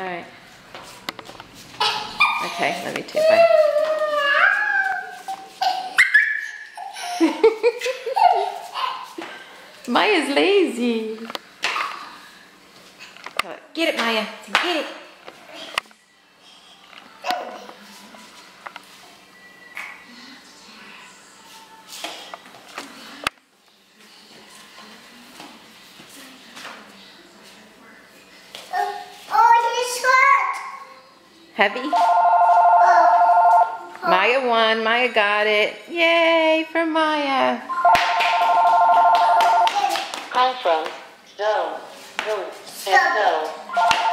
All right. Okay, let me too. Bye. Maiya's lazy. Get it, Maiya. Get it. Heavy? Maiya won. Maiya got it. Yay for Maiya. Come from, go, and go.